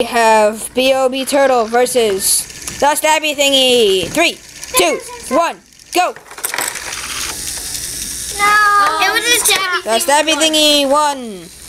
have B.O.B. Turtle versus the Stabby Thingy. 3, 2, 1, go! No, it was a Stabby The Stabby Thingy won.